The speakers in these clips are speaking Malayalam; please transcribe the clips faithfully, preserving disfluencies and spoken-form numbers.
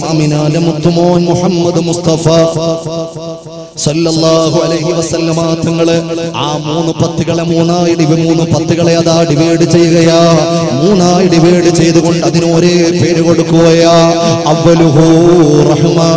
ആമിനാന്റെ മുത്തുമോൻ മുഹമ്മദ് മുസ്തഫ സല്ലല്ലാഹു അലൈഹി വസല്ലമ തങ്ങള് ആ മൂന്ന് പത്തുകളെ മൂന്നായി ഡിവൈഡ് മൂന്ന് പത്തുകളെ അതാ ഡിവൈഡ് ചെയ്യുകയാ. മൂന്നായി ഡിവൈഡ് ചെയ്തുകൊണ്ട് അതിന് ഒരേ പേര് കൊടുക്കുകയാ. അവ്വലുഹു റഹ്മാ,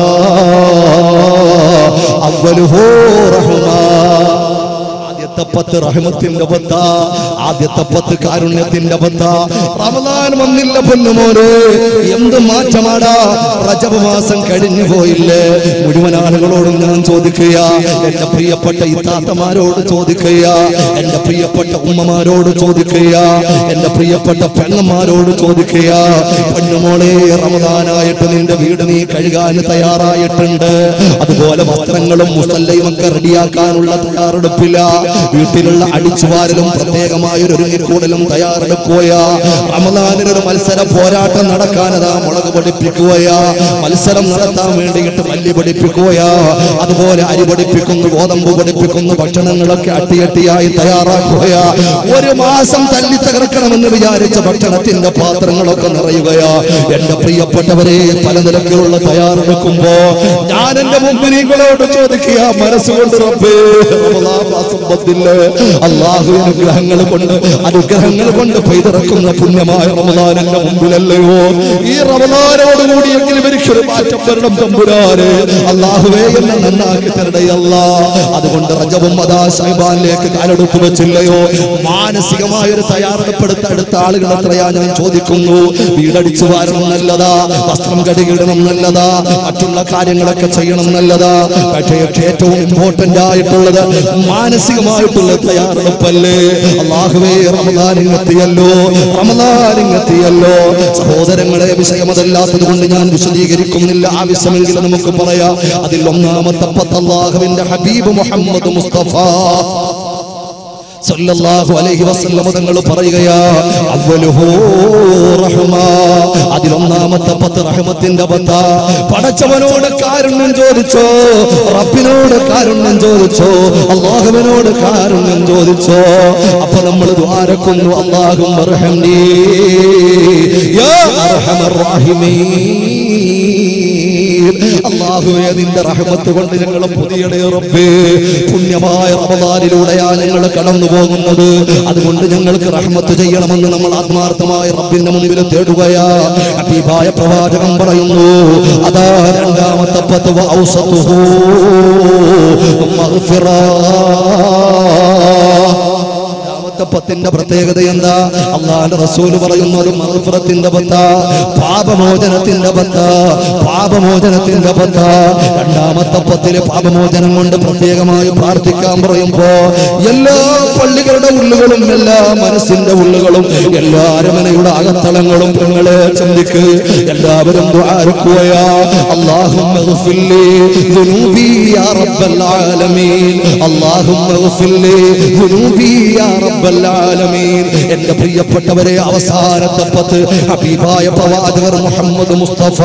അവ്വലുഹു റഹ്മാ. ആദ്യത്തെ പത്ത് റഹ്മത്തിന്റെ പത്ത, ആദ്യത്തെ പത്ത് കാരുണ്യത്തിന്റെ പത്ത. റമദാൻ വന്നില്ല പൊന്നുമോനെ, എന്ത് മാറ്റമാടാ. റജബ് മാസം കഴിഞ്ഞു പോയില്ലേ. മുഴുവൻ ആളുകളോടും ഞാൻ ചോദിക്കുക, എന്റെ പ്രിയപ്പെട്ട ഇത്താത്തമാരോട് ചോദിക്കുക, എന്റെ പ്രിയപ്പെട്ട ഉമ്മമാരോട് ചോദിക്കുക, എന്റെ പ്രിയപ്പെട്ട പെണ്ണന്മാരോട് ചോദിക്കുക. പൊന്നുമോളെ, റമദാനായിട്ട് നിന്റെ വീട് നീ കഴുകാൻ തയ്യാറായിട്ടുണ്ട്. അതുപോലെ വസ്ത്രങ്ങളും മുസല്ലയും ഒക്കെ റെഡിയാക്കാനുള്ള തയ്യാറെടുപ്പില്ല. വീട്ടിലുള്ള അടിച്ചുവാരലും പ്രത്യേകമായ ഒരു ഒരുങ്ങിക്കൂടലും തയ്യാറെടുക്കുകയാ. റമദാനിനൊരു മത്സര പോരാട്ടം നടക്കാനതാ മുളക് പഠിപ്പിക്കുകയാ. മത്സരം നടത്താൻ വേണ്ടിയിട്ട് മല്ലി പഠിപ്പിക്കുകയാ. അതുപോലെ അരി പഠിപ്പിക്കുന്നു, ഗോതമ്പ് പഠിപ്പിക്കുന്നു, ഭക്ഷണങ്ങളൊക്കെ അട്ടിയട്ടിയായി തയ്യാറാക്കുകയാ. ഒരു മാസം തല്ലി തകർക്കണമെന്ന് വിചാരിച്ച ഭക്ഷണത്തിന്റെ പാത്രങ്ങളൊക്കെ നിറയുകയാ. എന്റെ പ്രിയപ്പെട്ടവരെ, പല നിലക്കിലുള്ള തയ്യാറെടുക്കുമ്പോ ഞാൻ എന്റെ മുമ്പിനീകളോട് ചോദിക്കുക, മനസ്സുകൊണ്ട് റബ്ബേ, അല്ലാഹു അനുഗ്രഹങ്ങൾ കൊണ്ട് അനുഗ്രഹങ്ങൾ കൊണ്ട് പെയ്തിറക്കുന്ന പുണ്യമായ റമദാനിന്റെ മുമ്പിലല്ലയോ ഈ റമദാനോടുകൂടിയെങ്കിലും എനിക്കൊരു മാറ്റം വരണം തമ്പുരാനെ. അല്ലാഹുവേ, എന്നെ നന്നാക്കി തരണേ അല്ലാ. അതുകൊണ്ട് റജബും അതാ ശഅബാനിലേക്ക് കാലെടുത്തു വെച്ചില്ലയോ. മാനസികമായ ഒരു തയ്യാറെടുപ്പെടുത്ത അടുത്ത ആളുകൾ എത്രയാ ഞാൻ ചോദിക്കുന്നു. വീടടിച്ചു വാരണം നല്ലതാ, വസ്ത്രം കഴുകിടണം നല്ലതാ, മറ്റുള്ള കാര്യങ്ങളൊക്കെ ചെയ്യണം നല്ലതാ. പക്ഷേ ഏറ്റവും ഇമ്പോർട്ടന്റ് ആയിട്ടുള്ളത് മാനസികമായിട്ടുള്ള തയ്യാറെടുപ്പല്ലേ. അല്ലാഹുവേ, റമദാനിങ്ങെത്തിയല്ലോ, റമദാനിങ്ങെത്തിയല്ലോ. സഹോദരങ്ങളെ, വിഷയമതല്ലാത്തത് കൊണ്ട് ഞാൻ വിശദീകരിക്കുന്നില്ല. ആവശ്യമെങ്കിലും നമുക്ക് പറയാം. അതിൽ ഒന്നാമത്തെ പത്ത് അല്ലാഹുവിന്റെ ഹബീബ് മുഹമ്മദ് മുസ്തഫ സല്ലല്ലാഹു അലൈഹി വസല്ലം തങ്ങൾ പറയുകയാ, അവ്വലുഹു റഹ്മാ. അതിലൊന്നാമത്തെ പത്ത് റഹ്മത്തിന്റെ പത്ത. പടച്ചവനോട് കാരുണ്യം ചോദിച്ചോ, റബ്ബിനോട് കാരുണ്യം ചോദിച്ചോ, അല്ലാഹുവിനോട് കാരുണ്യം ചോദിച്ചോ. അപ്പൊ നമ്മൾ ദുആരക്കുന്നു, അല്ലാഹുമ്മ റഹ്മനി യാ അർഹമർ റഹീമീൻ. അല്ലാഹുവേ, നിന്റെ റഹ്മത്ത് കൊണ്ട് ഞങ്ങളെ പുതിയടേ റബ്ബേ. പുണ്യമായ റമദാനിലൂടെയാ ഞങ്ങൾ കടന്നു പോകുന്നത്. അതുകൊണ്ട് ഞങ്ങൾക്ക് റഹ്മത്ത് ചെയ്യണമെന്ന് നമ്മൾ ആത്മാർത്ഥമായ റബ്ബിന്റെ മുമ്പിൽ തേടുകയാ. ഹബീബായ പ്രവാചകൻ പറയുന്നു, അതാ രണ്ടാമത്തെ പത്ത് ഔസതുഹു മഗ്ഫിറ. പത്തിന്റെ പ്രത്യേകത എന്താ? അല്ലാഹുവിന്റെ റസൂല് പറയുന്നത് മഗ്ഫിറത്തിന്റെ പത്ത, പാപമോചനത്തിന്റെ പത്ത, പാപമോചനത്തിന്റെ പത്ത. രണ്ടാമത്തെ പത്തില് പാപമോചനം കൊണ്ട് പ്രത്യേകമായി പ്രാർത്ഥിക്കാൻ പറയുമ്പോ എല്ലാ പള്ളികളുടെ ഉള്ളുകളും എല്ലാ മനസ്സിന്റെ ഉള്ളുകളും എല്ലാ അരമനയുടെ അകത്തളങ്ങളും നിങ്ങളെ ചിന്തിക്ക്. എല്ലാവരും ദുആരക്കുകയാ, അല്ലാഹുമ്മ ഗ്ഫിർലി ദുനൂബി യാ റബ്ബൽ ആലമീൻ, അല്ലാഹുമ്മ ഗ്ഫിർലി ദുനൂബി യാ റബ്ബൽ ആലമീൻ. എന്റെ പ്രിയപ്പെട്ടവരെ, അവസാനത്തെ പത്ത് ഹബീബായ പ്രവാചകർ മുഹമ്മദ് മുസ്തഫ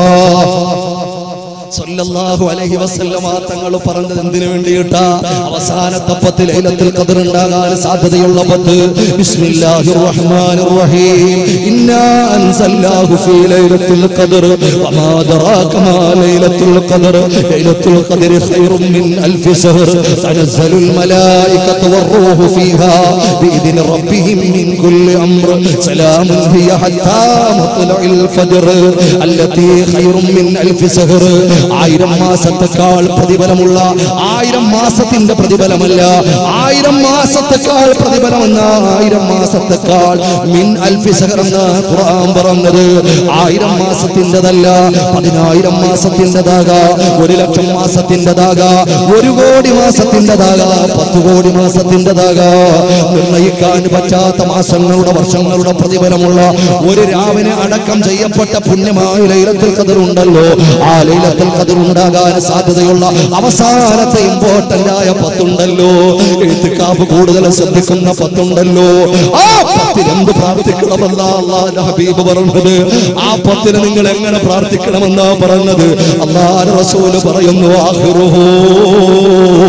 സല്ലല്ലാഹു അലൈഹി വസല്ലമ തങ്ങൾ പറഞ്ഞത് എന്തിനു വേണ്ടിയിട്ടാ? അവസാനത്തെ പത്ത് ലൈലത്തുൽ ഖദർ ഉണ്ടാകാൻ സാധ്യതയുള്ള പത്ത്. ബിസ്മില്ലാഹിർ റഹ്മാനിർ റഹീം. ഇന്നാ അൻസൽനാഹു ഫീ ലൈലത്തുൽ ഖദർ വമാ അദ്റാക മാ ലൈലത്തുൽ ഖദർ. ലൈലത്തുൽ ഖദർ ഖൈറും മിൻ അൽഫി ശഹർ. തനസ്സലുൽ മലായികതു വറൂഹു ഫീഹാ ബിഇദ്നി റബ്ബിഹിം മിൻ കുല്ലി അംർ. സലാമുൻ ഹിയ ഹത്താ മത്ലഇൽ ഫജ്ർ അല്ലതി ഖൈറും മിൻ അൽഫി ശഹർ. ആയിരം മാസത്തെക്കാൾ പ്രതിഫലമുള്ള, ആയിരം മാസത്തിന്റെ പ്രതിഫലമല്ല, ആയിരം മാസത്തെക്കാൾ പ്രതിഫലമെന്ന, ആയിരം മാസത്തെക്കാൾ മിൻ അൽഫി ശഹർ എന്ന ഖുർആൻ പറഞ്ഞത്. ആയിരം മാസത്തിൻ്റെതല്ല, പതിനായിരം മാസത്തിൻ്റെതാകാ, ഒരു ലക്ഷം മാസത്തിൻ്റെതാകാ, ഒരു കോടി മാസത്തിൻ്റെതാകാ, പത്ത് കോടി മാസത്തിൻ്റെതാകാ. നിർണയിക്കാൻ പറ്റാത്ത മാസങ്ങളുടെ വർഷങ്ങളുടെ പ്രതിഫലമുള്ള ഒരു രാവിനെ അടക്കം ചെയ്യപ്പെട്ട പുണ്യമായ ലൈലത്തുൽ ഖദർ ഉണ്ടല്ലോ. ആ ലൈലത്തുൽ ഖദർ ഉണ്ടാകാൻ സാധ്യതയുള്ള അവസാനത്തെ ഇമ്പോർട്ടന്റ് ആയ പത്തുണ്ടല്ലോ, ഇത്തിഖാഫ് കൂടുതൽ ശ്രദ്ധിക്കുന്ന പത്തുണ്ടല്ലോ. ആ പത്തിൽ എന്ത് പ്രാർത്ഥിക്കണമെന്നാ അല്ലാഹുവിന്റെ ഹബീബ് പറഞ്ഞത്. ആ പത്തിന് നിങ്ങൾ എങ്ങനെ പ്രാർത്ഥിക്കണമെന്നാ പറഞ്ഞത്. അല്ലാഹുവിന്റെ റസൂൽ പറയുന്നു, ആഖിറുഹു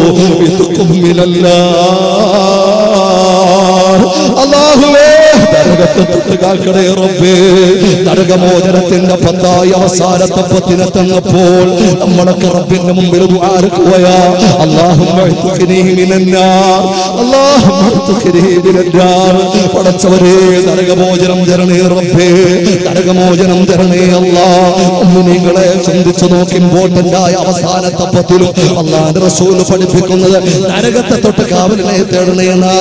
ബിതുഖും മിനല്ലാഹ്. അല്ലാഹുവേ, നരകത്തെ തൊട്ട് കാക്കണേ റബ്ബേ. നരകമോചനത്തിന്റെ പത്തായി അവസാനത്തെ പത്തിനെത്തങ്ങപ്പോൾ നമ്മളൊക്കെ റബ്ബിന്റെ മുമ്പിൽ ദുആ ചെയ്യുകയാ. അല്ലാഹുമ്മ ഇത്ഖിനി മിനന്നാർ, അല്ലാഹുമ്മ ഇത്ഖിനി മിനന്നാർ. പടച്ചവരേ നരകമോചനം തരണേ റബ്ബേ, നരകമോചനം തരണേ അല്ലാഹ്. മുഅ്മിനീങ്ങളെ ചിന്തിച്ചു നോക്കുമ്പോൾ തന്റായ അവസാനത്തെ പത്തിലും അല്ലാഹുവിന്റെ റസൂൽ പഠിപ്പിക്കുന്നത് നരകത്തെ തൊട്ട് കാവലിനെ തേടണേ എന്നാ.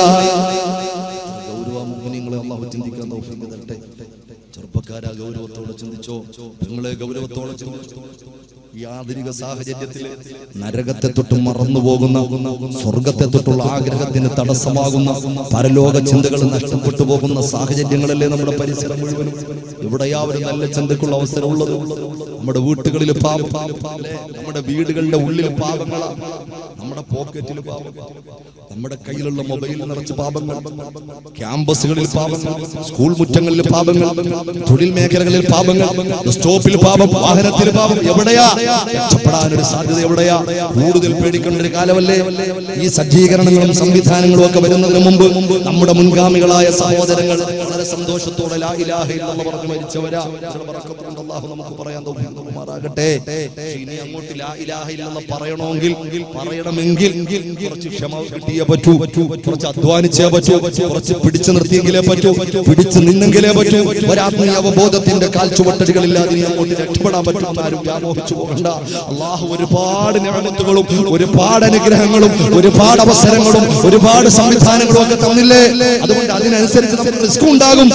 ഗൗരവ മുഅ്മിനീങ്ങളെ അല്ലാഹു ചിന്തിക്കാൻ തൗഫീഖ് തരട്ടെ. ചെറുപ്പക്കാരാ ഗൗരവത്തോടെ ചിന്തിച്ചോ, നിങ്ങളെ ഗൗരവത്തോടെ ചിന്തിച്ചോ. ഈ ആധുനിക സാഹചര്യത്തിൽ നരകത്തെ തൊട്ട് മറന്നു പോകുന്ന, സ്വർഗത്തെ തൊട്ടുള്ള ആഗ്രഹത്തിന് തടസ്സമാകുന്ന പരലോക ചിന്തകൾ നഷ്ടപ്പെട്ടു പോകുന്ന സാഹചര്യങ്ങളല്ലേ നമ്മുടെ പരിസരം മുഴുവനും. എവിടെയാവരും നല്ല ചിന്തക്കുള്ള അവസരമുള്ളത്? നമ്മുടെ വീട്ടുകളിൽ പാപം, നമ്മുടെ വീടുകളുടെ ഉള്ളിൽ പാപങ്ങളാണ്, നമ്മുടെ പോക്കറ്റിൽ പാപം, നമ്മുടെ കയ്യിലുള്ള മൊബൈൽ നിറച്ച് പാപങ്ങൾ, ക്യാമ്പസുകളിൽ പാപങ്ങൾ, സ്കൂൾ മുറ്റങ്ങളിൽ പാപങ്ങൾ, തൊഴിൽ മേഖലകളിൽ പാപങ്ങൾ, സ്റ്റോപ്പിൽ പാപം, വാഹനത്തിൽ പാപം. എവിടെയാ രക്ഷപ്പെടാനൊരു സാധ്യത? എവിടെയാ? കൂടുതൽ പേടിക്കേണ്ട ഒരു കാലമല്ലേ? ഈ സജ്ജീകരണങ്ങളും സംവിധാനങ്ങളും ഒക്കെ വരുന്നതിന് മുമ്പ് നമ്മുടെ മുൻഗാമികളായ സഹോദരങ്ങൾ വളരെ സന്തോഷത്തോടെ ലാ ഇലാഹ ഇല്ലല്ലാഹ് പറഞ്ഞു മരിച്ചവരാ. അല്ലാഹു നമുക്ക് പറയാൻ തൗഫീഖ്. ഇനി അങ്ങോട്ട് ലാ ഇലാഹ ഇല്ലല്ലാഹ് പറയണമെങ്കിൽ പറയണമെങ്കിൽ കുറച്ച് ക്ഷമ കിട്ടിയേ പറ്റൂ, കുറച്ച് അധ്വാനിച്ചേ പറ്റൂ, കുറച്ച് പിടിച്ചു നിർത്തിയെങ്കിലേ പറ്റൂ, പിടിച്ചു നിന്നെങ്കിലേ പറ്റൂ. ഒരാത്മീയ അവബോധത്തിന്റെ കാൽച്ചുവട്ടടികളില്ലാതെ അങ്ങോട്ട് രക്ഷപ്പെടാൻ പറ്റും. ആരും വ്യാമോഹിച്ചു പോകണ്ട. അല്ലാഹു ഒരുപാട് നിഅമത്തുകളും ഒരുപാട് അനുഗ്രഹങ്ങളും ഒരുപാട് അവസരങ്ങളും ഒരുപാട് സംവിധാനങ്ങളും ഒക്കെ തന്നില്ലേ? അതുകൊണ്ട് അതിനനുസരിച്ച് നമുക്ക് റിസ്ക് ഉണ്ടാകും.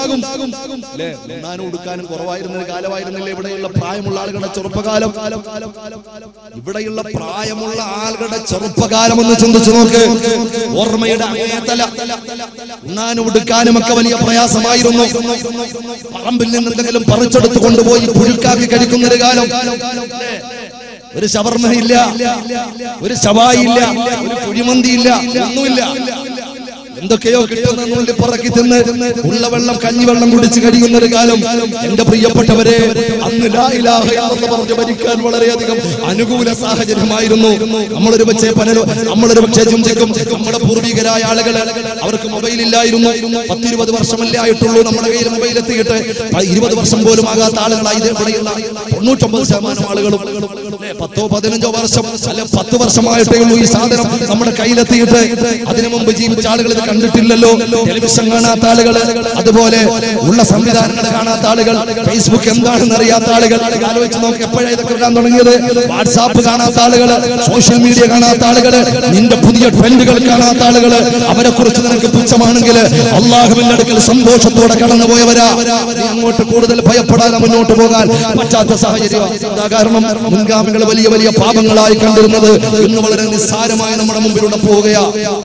ഉണ്ണാനും ഉടുക്കാനും കുറവായിരുന്ന കാലമായിരുന്നില്ലേ ഇവിടെയുള്ള പ്രായമുള്ള ആളുകളുടെ ചെറുപ്പകാലം? ഇവിടെയുള്ള പ്രായമുള്ള ആളുകളുടെ ചെറുപ്പകാലം ഒന്ന് ചിന്തിച്ചു നോക്ക്. ഓർമ്മയുടെ അങ്ങേതല. ഉണ്ണാനും ഉടുക്കാനും ഒക്കെ വലിയ പ്രയാസമായിരുന്നു. പറമ്പിൽ നിന്ന് എന്തെങ്കിലും പറിച്ചെടുത്ത് കൊണ്ടുപോയി പുഴുക്കാക്കി കഴിക്കുന്ന ഒരു കാലം. ഒരു ഷവർമയില്ല, ഒരു ശവായി ഇല്ല, ഒരു കുഴിമന്തി ഇല്ല, ഒന്നുമില്ല. എന്തൊക്കെയോ കിട്ടുന്ന പറക്കി തിന്ന് ഉള്ള വെള്ളം കഞ്ഞിവെള്ളം കുടിച്ച് കഴിയുന്ന ഒരു കാലം. എന്റെ പ്രിയപ്പെട്ടവരെ, അന്ന് ലാ ഇലാഹ ഇല്ലല്ലാഹ് പറഞ്ഞു മരിക്കാൻ വളരെയധികം അനുകൂല സാഹചര്യമായിരുന്നു. നമ്മളൊരു പക്ഷേ പനരോ നമ്മളൊരു പക്ഷേ ചിന്തിക്കും, നമ്മുടെ പൂർവികരായ ആളുകൾ അവർക്ക് മൊബൈൽ ഇല്ലായിരുന്നു. പത്തിരുപത് വർഷമല്ലേ ആയിട്ടുള്ളൂ നമ്മുടെ കയ്യിൽ മൊബൈൽ എത്തിയിട്ട്. ഇരുപത് വർഷം പോലും ആകാത്ത ആളുകളായി ഇവിടെയുള്ള തൊണ്ണൂറ്റൊമ്പത് ശതമാനം ആളുകളും പത്തോ പതിനഞ്ചോ വർഷം അല്ലെ പത്ത് വർഷമായിട്ടേ ഉള്ളൂ ഈ സാധനം നമ്മുടെ കയ്യിലെത്തിയിട്ട്. അതിനു മുമ്പ് ജീവിച്ച ആളുകൾ ഇത് കണ്ടിട്ടില്ലല്ലോ. ടെലിവിഷൻ കാണാത്ത ആളുകൾ, അതുപോലെ ഉള്ള സംവിധാനങ്ങൾ കാണാത്ത ആളുകൾ, ഫേസ്ബുക്ക് എന്താണെന്ന് അറിയാത്ത ആളുകൾ. ആലോചിച്ച് നോക്കി എപ്പോഴാണ് ഇതൊക്കെ കാണാൻ തുടങ്ങിയത്? വാട്സാപ്പ് കാണാത്ത ആളുകൾ, സോഷ്യൽ മീഡിയ കാണാത്ത ആളുകൾ, നിന്റെ പുതിയ ട്രെൻഡുകൾ കാണാത്ത ആളുകൾ, അവരെ കുറിച്ച് നിനക്ക് പുച്ഛമാണെങ്കിൽ അല്ലാഹുവിന്റെ അടുക്കൽ സന്തോഷത്തോടെ കടന്നുപോയവരാ. അങ്ങോട്ട് കൂടുതൽ ഭയപ്പെടാതെ മുന്നോട്ട് പോകാൻ പറ്റാത്ത സാഹചര്യം. കാരണം മുൻഗാമികൾ വലിയ വലിയ പാപങ്ങളായി കണ്ടിരുന്നത് ഇന്ന് വളരെ നിസ്സാരമായി നമ്മുടെ മുമ്പിലൂടെ പോവുകയാ.